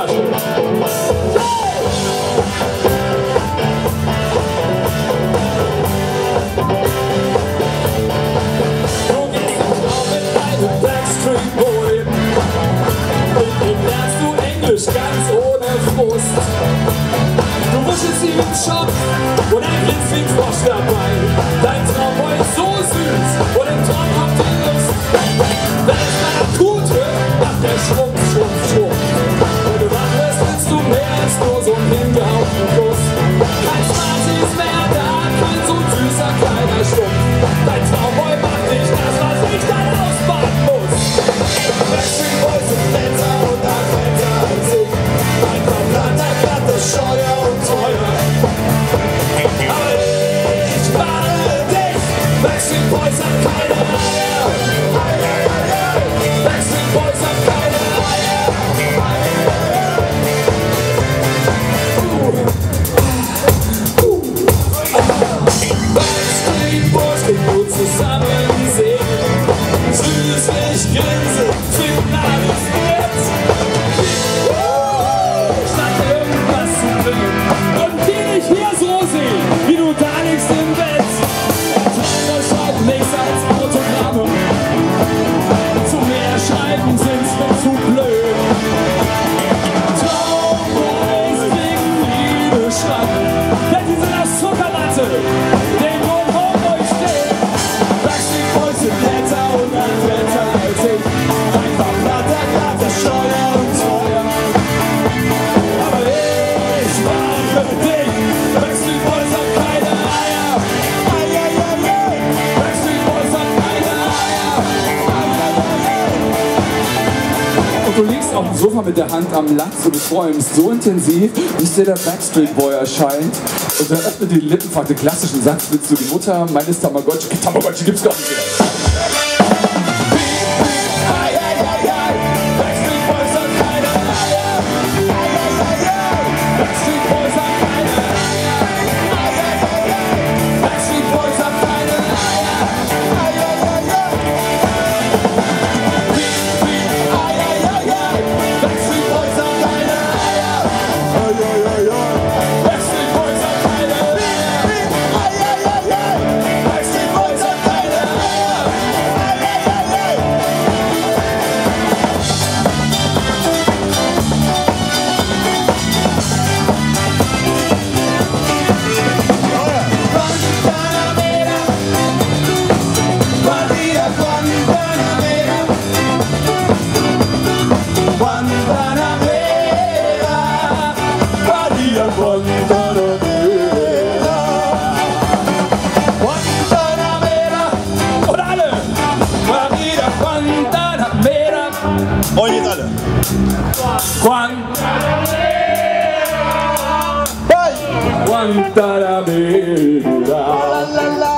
Stadt. Du gehst im Traum mit einem Backstreetboy und nun lernst du Englisch ganz ohne Frust. Du wuschelst ihm im Shop und ein Grinst wie ein Frosch dabei. Dein Traumboy ist so süß und im Traum kommt die Lust. Wenn es mal akut wird, macht der Schwupp, Schwupp, Schwupp. Wenn du wach bist, willst du mehr als nur so einen hingehauchten Kuss. Kein Smarty ist mehr da, kein so süßer kleiner Stumpf. Dein Traumboy macht nicht das, was ich dann ausbaden muss. Backstreetboys sind netter und netter als ich. Ein verbrannter, glatter Scheuer und teuer. Aber ich warne dich, Backstreetboys haben keine Eier. Backstreetboys haben keine Eier. Backstreetboys können gut zusammen singen, süßlich grinsen, finden alles nett. Statt irgendwas zu bringen und die dich hier so sehen, wie du da liegst im Bett. Träume schreiben nichts als Autogramme, zu mehr schreiben sind's mir zu blöd. Traumboys wegen Liebe schreiben, denn die sind aus Zuckerwatte, den nun hoch euch steht. Backstreetboys sind netter und netter als ich. Einfach glatter Scheuer und teuer. Aber ich warne dich, Backstreetboys haben keine Eier. Backstreetboys haben keine Eier. Und du liegst auf dem Sofa mit der Hand am Latz und du träumst so intensiv, bis dir der Backstreetboy erscheint und er öffnet die Lippen, fragt den klassischen Satz, willst du die Mutter meines Tamagotchi? Tamagotchi gibt's gar nicht mehr. Backstreetboys haben keine Eier. Backstreetboys haben keine Eier. Backstreetboys haben keine Eier. Backstreetboys haben keine Eier. Backstreetboys haben keine Eier. Backstreetboys haben keine Eier. Und alle! Maria Guantanamera! Und jetzt alle. Guantanamera!